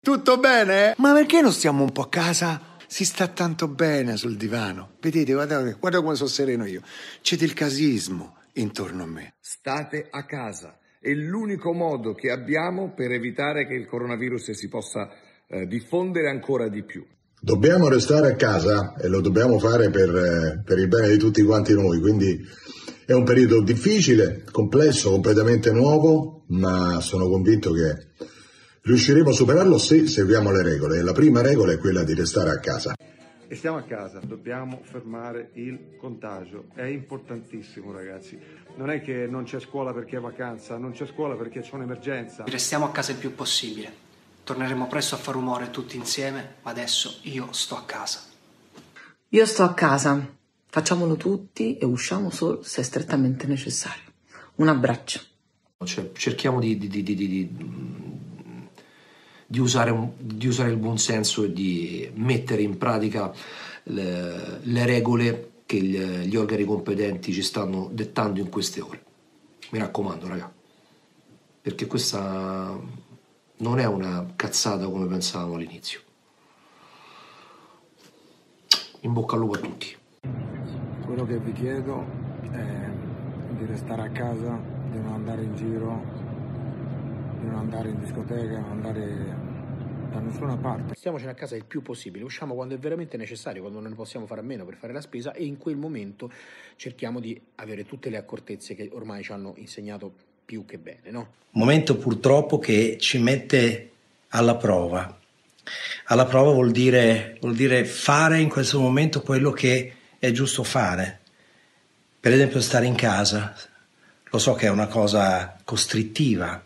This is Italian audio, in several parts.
Tutto bene? Ma perché non stiamo un po' a casa? Si sta tanto bene sul divano. Vedete, guarda come sono sereno io. C'è del casismo intorno a me. State a casa. È l'unico modo che abbiamo per evitare che il coronavirus si possa diffondere ancora di più. Dobbiamo restare a casa e lo dobbiamo fare per il bene di tutti quanti noi, quindi è un periodo difficile, complesso, completamente nuovo, ma sono convinto che riusciremo a superarlo se seguiamo le regole. La prima regola è quella di restare a casa. E stiamo a casa, dobbiamo fermare il contagio, è importantissimo ragazzi, non è che non c'è scuola perché è vacanza, non c'è scuola perché c'è un'emergenza. Restiamo a casa il più possibile, torneremo presto a far rumore tutti insieme, ma adesso io sto a casa. Io sto a casa, facciamolo tutti e usciamo solo se è strettamente necessario. Un abbraccio. Cioè, cerchiamo di usare il buon senso e di mettere in pratica le regole che gli organi competenti ci stanno dettando in queste ore. Mi raccomando, raga, perché questa non è una cazzata come pensavamo all'inizio. In bocca al lupo a tutti. Quello che vi chiedo è di restare a casa, di non andare in giro, di non andare in discoteca, non andare da nessuna parte. Stiamocene a casa il più possibile, usciamo quando è veramente necessario, quando non ne possiamo fare a meno per fare la spesa, e in quel momento cerchiamo di avere tutte le accortezze che ormai ci hanno insegnato più che bene, no? Momento purtroppo che ci mette alla prova. Alla prova vuol dire fare in questo momento quello che è giusto fare. Per esempio stare in casa. Lo so che è una cosa costrittiva,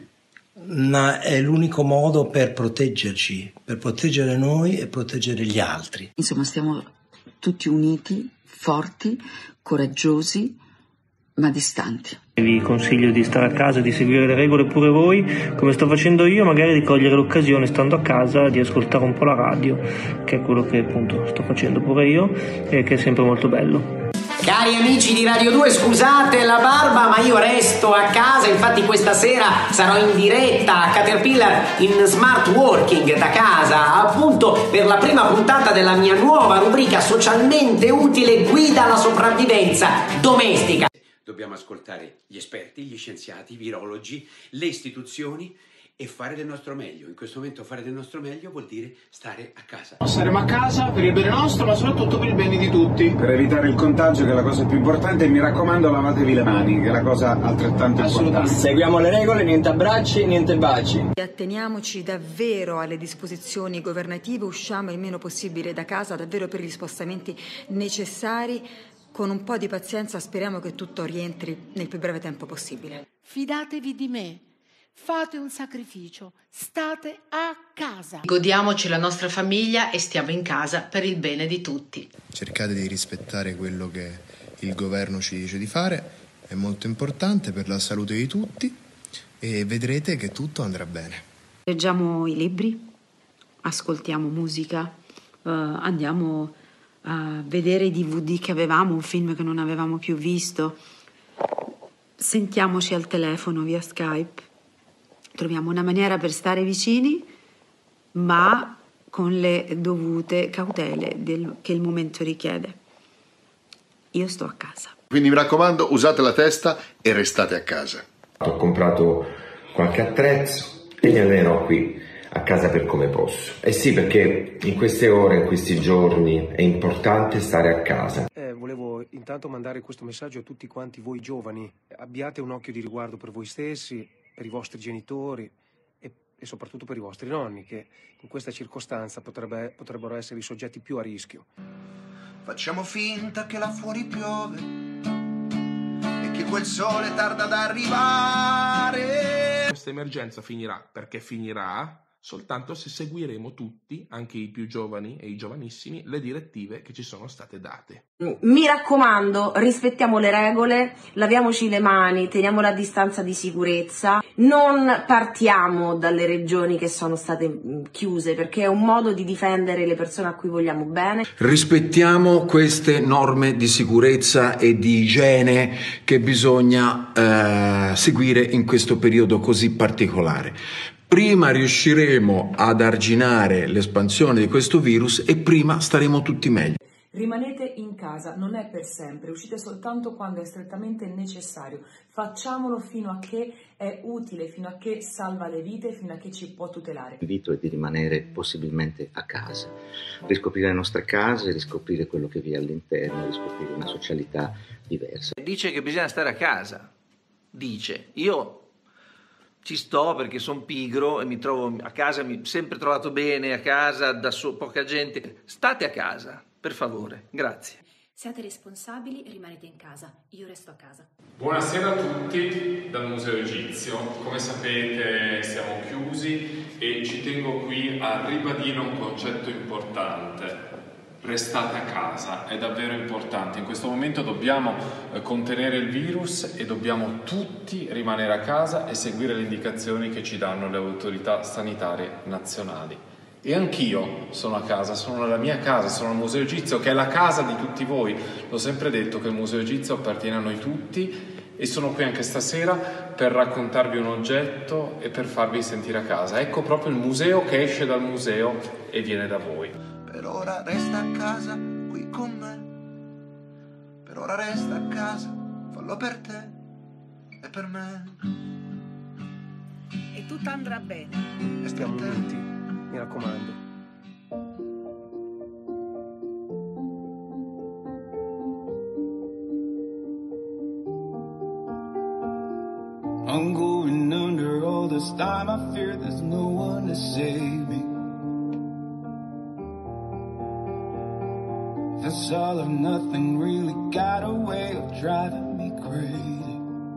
ma è l'unico modo per proteggerci, per proteggere noi e proteggere gli altri. Insomma, stiamo tutti uniti, forti, coraggiosi, ma distanti. Vi consiglio di stare a casa, di seguire le regole pure voi, come sto facendo io, magari di cogliere l'occasione stando a casa di ascoltare un po' la radio, che è quello che appunto sto facendo pure io e che è sempre molto bello. Cari amici di Radio 2, scusate la barba, ma io resto a casa. Infatti questa sera sarò in diretta a Caterpillar in smart working da casa, appunto per la prima puntata della mia nuova rubrica socialmente utile Guida alla sopravvivenza domestica. Dobbiamo ascoltare gli esperti, gli scienziati, i virologi, le istituzioni e fare del nostro meglio. In questo momento fare del nostro meglio vuol dire stare a casa. Staremo a casa per il bene nostro, ma soprattutto per il bene di tutti. Per evitare il contagio, che è la cosa più importante, e mi raccomando lavatevi le mani, che è la cosa altrettanto importante. Seguiamo le regole, niente abbracci, niente baci. Atteniamoci davvero alle disposizioni governative, usciamo il meno possibile da casa, davvero per gli spostamenti necessari. Con un po' di pazienza speriamo che tutto rientri nel più breve tempo possibile. Fidatevi di me. Fate un sacrificio, state a casa. Godiamoci la nostra famiglia e stiamo in casa per il bene di tutti. Cercate di rispettare quello che il governo ci dice di fare, è molto importante per la salute di tutti e vedrete che tutto andrà bene. Leggiamo i libri, ascoltiamo musica, andiamo a vedere i DVD che avevamo, un film che non avevamo più visto, sentiamoci al telefono via Skype. Troviamo una maniera per stare vicini, ma con le dovute cautele che il momento richiede. Io sto a casa. Quindi mi raccomando, usate la testa e restate a casa. Ho comprato qualche attrezzo e mi allenerò qui a casa per come posso. Eh sì, perché in queste ore, in questi giorni è importante stare a casa. Volevo intanto mandare questo messaggio a tutti quanti voi giovani. Abbiate un occhio di riguardo per voi stessi, per i vostri genitori e soprattutto per i vostri nonni, che in questa circostanza potrebbero essere i soggetti più a rischio. Facciamo finta che là fuori piove e che quel sole tarda ad arrivare. Questa emergenza finirà, perché finirà soltanto se seguiremo tutti, anche i più giovani e i giovanissimi, le direttive che ci sono state date. Mi raccomando, rispettiamo le regole, laviamoci le mani, teniamo la distanza di sicurezza, non partiamo dalle regioni che sono state chiuse, perché è un modo di difendere le persone a cui vogliamo bene. Rispettiamo queste norme di sicurezza e di igiene che bisogna seguire in questo periodo così particolare. prima riusciremo ad arginare l'espansione di questo virus e prima staremo tutti meglio. Rimanete in casa, non è per sempre, uscite soltanto quando è strettamente necessario. Facciamolo fino a che è utile, fino a che salva le vite, fino a che ci può tutelare. L'invito è di rimanere possibilmente a casa, riscoprire le nostre case, riscoprire quello che vi è all'interno, riscoprire una socialità diversa. Dice che bisogna stare a casa, dice. Io ci sto perché sono pigro e mi trovo a casa, mi ho sempre trovato bene a casa, da poca gente. State a casa. Per favore, grazie. Siate responsabili e rimanete in casa. Io resto a casa. Buonasera a tutti dal Museo Egizio. Come sapete siamo chiusi e ci tengo qui a ribadire un concetto importante. Restate a casa, è davvero importante. In questo momento dobbiamo contenere il virus e dobbiamo tutti rimanere a casa e seguire le indicazioni che ci danno le autorità sanitarie nazionali. E anch'io sono a casa, sono nella mia casa, sono al Museo Egizio, che è la casa di tutti voi. L'ho sempre detto che il Museo Egizio appartiene a noi tutti e sono qui anche stasera per raccontarvi un oggetto e per farvi sentire a casa. Ecco proprio il museo che esce dal museo e viene da voi. Per ora resta a casa qui con me. Per ora resta a casa, fallo per te e per me. E tutto andrà bene. E stiamo uniti, mi raccomando. I'm going under all this time. I fear there's no one to save me. This all or nothing really got a way of driving me crazy.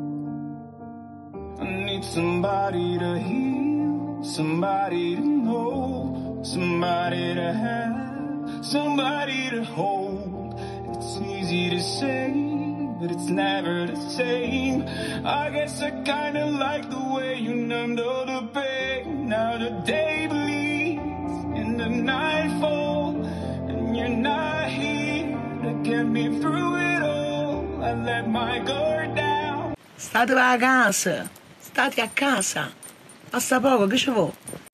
I need somebody to heal, somebody to know, somebody to have, somebody to hold. It's easy to say, but it's never the same. I guess I kinda like the way you numbed all the pain. Now the day bleeds and the night falls, and you're not here to get me through it all. I let my guard down. State a casa, state a casa. Basta poco, che ci vuoi?